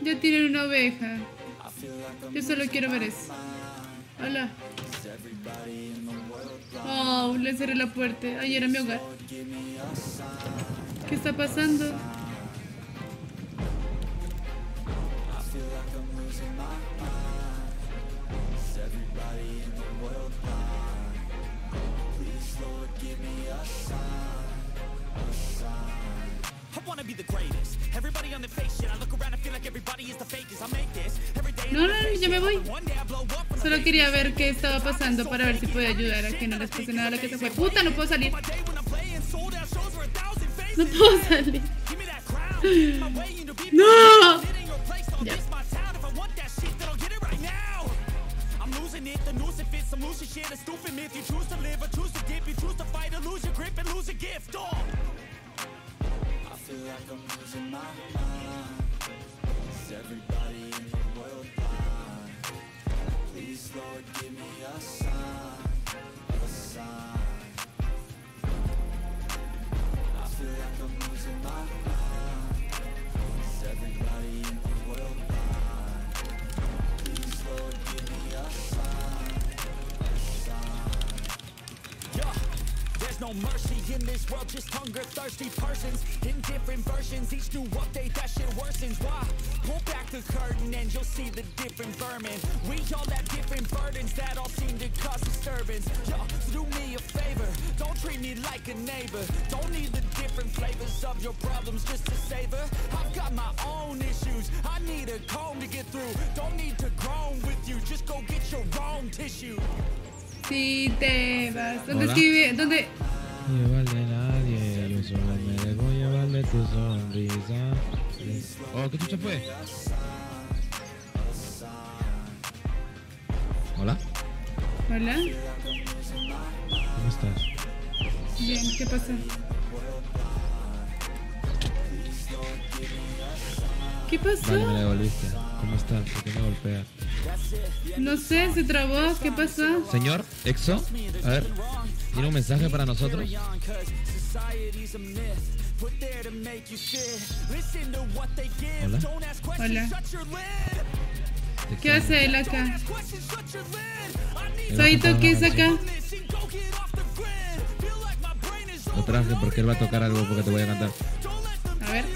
Ya tienen una oveja. Yo solo quiero ver eso. Hola. Oh, le cerré la puerta. Ahí era mi hogar. ¿Qué está pasando? No, yo me voy. Solo quería ver qué estaba pasando para ver si podía ayudar a que no les pase nada a la que se fue. ¡Puta! No puedo salir. No puedo salir. ¡No! Ya. No mercy in this world, just hunger thirsty persons in different versions. Each new update, that shit worsens. Why? Pull back the curtain and you'll see the different vermin. We all have different burdens that all seem to cause disturbance. Yo, so do me a favor, don't treat me like a neighbor. Don't need the different flavors of your problems just to savor. I've got my own issues, I need a comb to get through. Don't need to groan with you, just go get your own tissue. Si te vas. ¿Dónde escribe? ¿Dónde? Llevarle a nadie, yo solo me dejo llevarle tu sonrisa. Oh, ¿qué chucha fue? Hola. Hola. ¿Cómo estás? Bien, ¿qué pasó? ¿Qué pasó? Vale, me la devolviste. ¿Cómo estás? ¿Por qué me golpeas? No sé, se trabó. ¿Qué pasó? Señor, Exo, a ver, ¿tiene un mensaje para nosotros? Hola. Hola. ¿Qué hace él acá? Soito, ¿qué es acá? Lo traje porque él va a tocar algo porque te voy a cantar. A ver.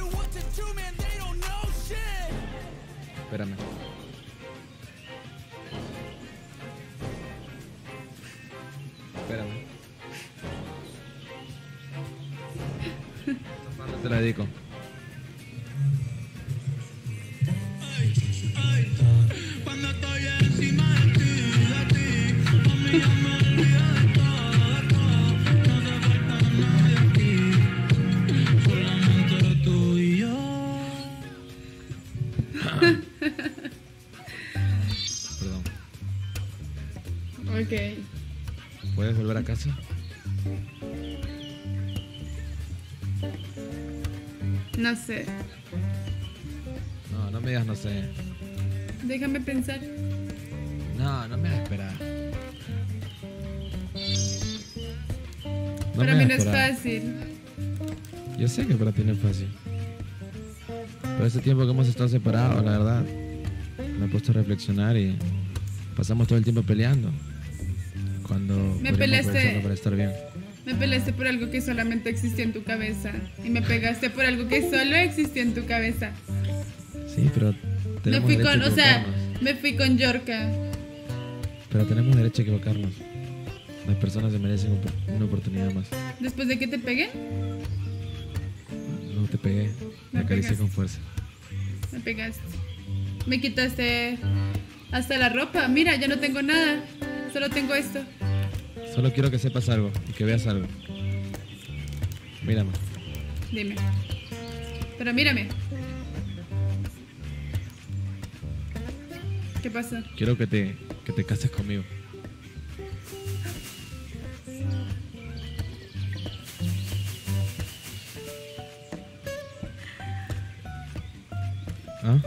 Espérame. Espérame. Te la dedico. Cuando estoy encima de ti, conmigo me olvido de todo, no te falta nadie aquí, solamente eres tú y yo. Perdón. Ok. ¿Puedes volver a casa? No sé. No, no me digas no sé. Déjame pensar. No, no me hagas esperar. No Para me mí no hagas es esperar. fácil. Yo sé que para ti no es fácil. Pero este tiempo que hemos estado separados, la verdad, me he puesto a reflexionar y pasamos todo el tiempo peleando. Cuando Me podríamos peleaste. aprovecharlo para estar bien. Me peleaste por algo que solamente existía en tu cabeza. Y me pegaste por algo que solo existía en tu cabeza. Sí, pero Me tenemos fui derecho con, a o sea, equivocarnos. me fui con Yorka. Pero tenemos derecho a equivocarnos. Las personas se merecen una oportunidad más. Después de que te pegué, No te pegué, Me me acaricié pegaste. con fuerza. me pegaste. Me quitaste hasta la ropa. Mira, ya no tengo nada. Solo tengo esto. Solo quiero que sepas algo y que veas algo. Mírame. Dime. Pero mírame. ¿Qué pasa? Quiero que te cases conmigo. ¿Ah?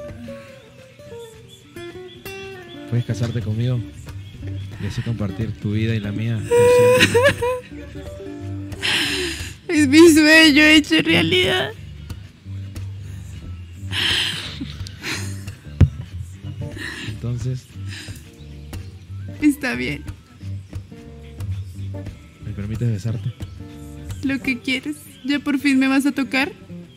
¿Puedes casarte conmigo? Y así compartir tu vida y la mía por siempre. Es mi sueño hecho realidad. Entonces, Está bien. ¿me permites besarte? Lo que quieres. ¿Ya por fin me vas a tocar?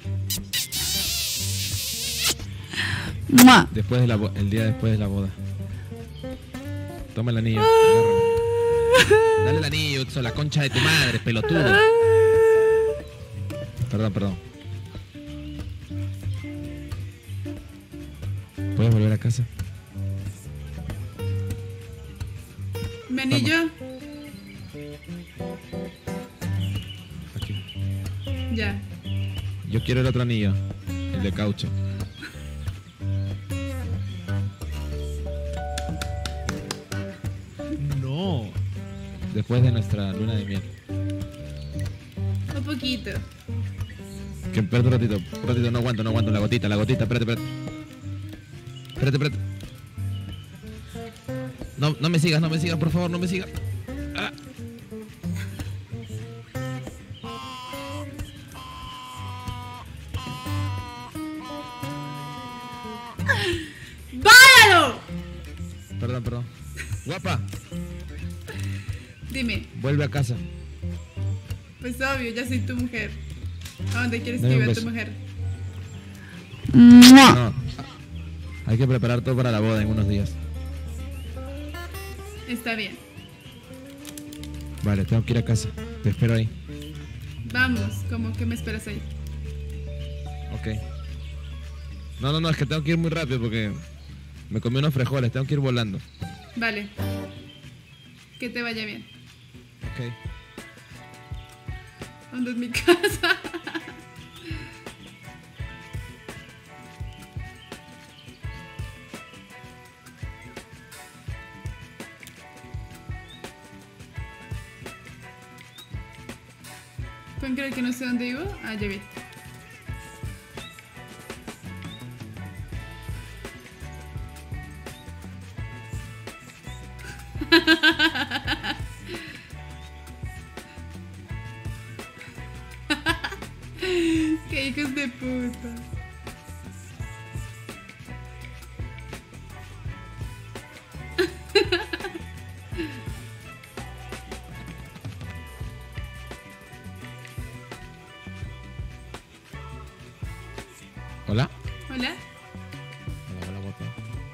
¡Mua! Después de el día después de la boda. Toma el anillo. Agárralo. Dale el anillo, Utso, la concha de tu madre, pelotudo. Perdón. ¿Puedes volver a casa? ¿Mi anillo? Aquí. Ya. Yo quiero el otro anillo, el de caucho. No. Después de nuestra luna de miel. Un poquito. Que espérate un ratito, no aguanto, la gotita, espérate. Espérate. No me sigas, por favor, no me sigas. Ah. ¡Váyalo! Perdón. Guapa, Dime. vuelve a casa. Pues obvio, ya soy tu mujer. ¿A dónde quieres Dame que un viva tu beso. mujer? No. Hay que preparar todo para la boda en unos días. Está bien. Vale, tengo que ir a casa. Te espero ahí. Vamos, como que me esperas ahí. Ok. No, es que tengo que ir muy rápido porque me comí unos frijoles, tengo que ir volando. Vale. Que te vaya bien. Ok. ¿Dónde es mi casa? ¿Pueden creer que no sé dónde vivo? Ah, ya vi. ¡Qué hijos de puta! ¿Hola? ¿Hola? Hola, guapa.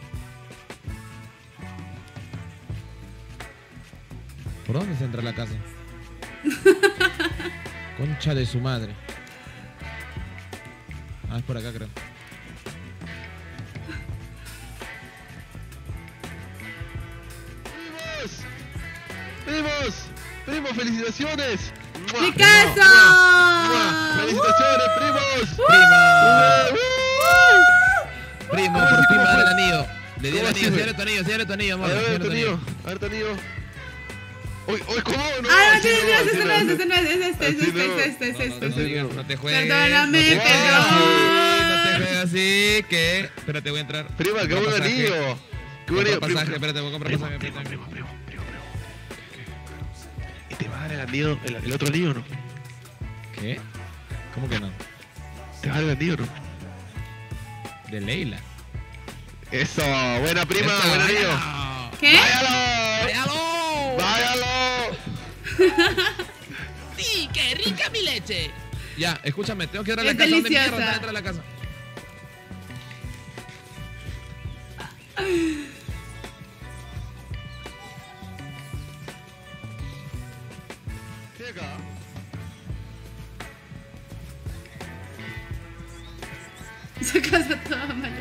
¿Por dónde se entra a la casa? Concha de su madre. Ah, es por acá, creo. ¡Primos! ¡Felicitaciones! ¡Mi casa! ¡Felicitaciones, primos! Primo, por fin me da el anillo. Le di el ¿Cómo anillo, así, señale tu anillo, amor. A ver, señale tu Antonio. Uy, ¿cómo? No, Ah, así no, así este no es este. No te juegues. Perdóname, no te perdón. juegues así, no te juegues así, que... Espérate, voy a entrar. Prima, qué Compra buen pasaje. anillo. Qué buen anillo, Compra pasaje, espérate, voy a comprar pasaje. primo. ¿Y te va a dar el anillo, el otro anillo o no? ¿Qué? ¿Cómo que no? ¿Te va a dar el anillo o no? De Leila. Eso, buena prima, Esta, buen anillo. váyalo. ¿Qué? ¡Váyalo! ¡Váyalo! Sí, qué rica mi leche. Ya, escúchame, tengo que ir a la Es casa. ¿Dónde deliciosa. mierda entra a la casa? ¿Qué acá? Esa casa toda mala.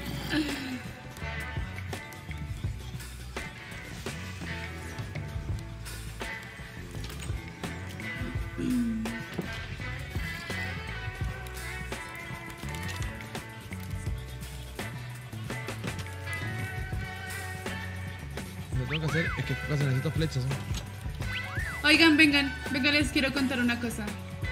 Lo que tengo que hacer es que necesito flechas, ¿no? Oigan, vengan, les quiero contar una cosa.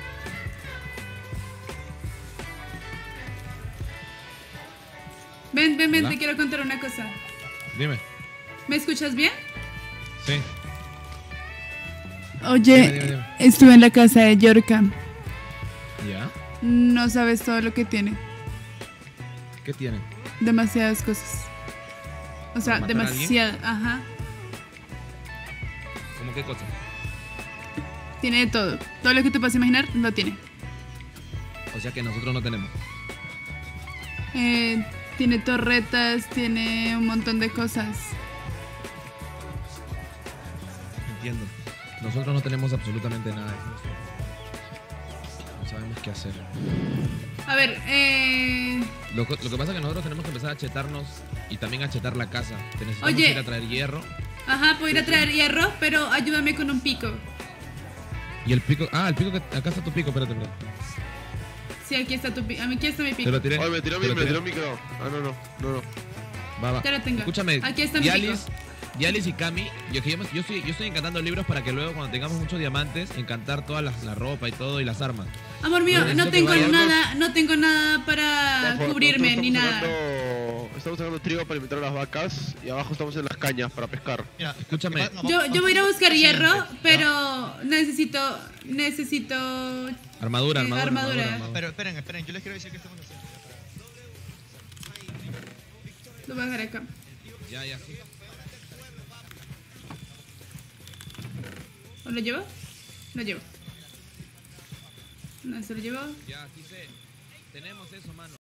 Ven, Hola. te quiero contar una cosa. Dime. ¿Me escuchas bien? Sí. Oye, Dime. estuve en la casa de Yorka. ¿Ya? No sabes todo lo que tiene. ¿Qué tiene? Demasiadas cosas. O sea, ¿Para matar a alguien? demasiado. Ajá. ¿Cómo qué cosa? Tiene de todo. Todo lo que te puedas imaginar lo tiene. O sea que nosotros no tenemos. Tiene torretas, tiene un montón de cosas. Entiendo. Nosotros no tenemos absolutamente nada de eso. No sabemos qué hacer. A ver, Lo que pasa es que nosotros tenemos que empezar a chetarnos y también a chetar la casa. Que necesitamos Oye. ir a traer hierro. ajá, puedo ir a traer hierro, pero ayúdame con un pico. Y el pico. Ah, el pico que. Acá está tu pico, espérate. Sí, aquí está tu pico. Aquí está mi Te pico. lo tiré. Oye, me tiró Te lo tiré. el micro. Ah, no. Va. Ya lo tengo. Escúchame. Aquí está mi Yalis y Cami, yo estoy encantando libros para que luego cuando tengamos muchos diamantes, encantar toda la ropa y todo y las armas. Amor mío, Necesito no que tengo vayamos. nada, no tengo nada para Ojo, cubrirme nosotros ni nada. Estamos sacando trigo para alimentar a las vacas y abajo estamos en las cañas para pescar. Mira, Escúchame. Yo voy a ir a buscar hierro, ¿ya? pero necesito Armadura. Pero esperen, yo les quiero decir que estamos haciendo. lo voy a dejar acá. Ya, sí. ¿O lo llevo? Lo llevo. No, se lo llevo. Ya, sí sé. Tenemos eso, mano.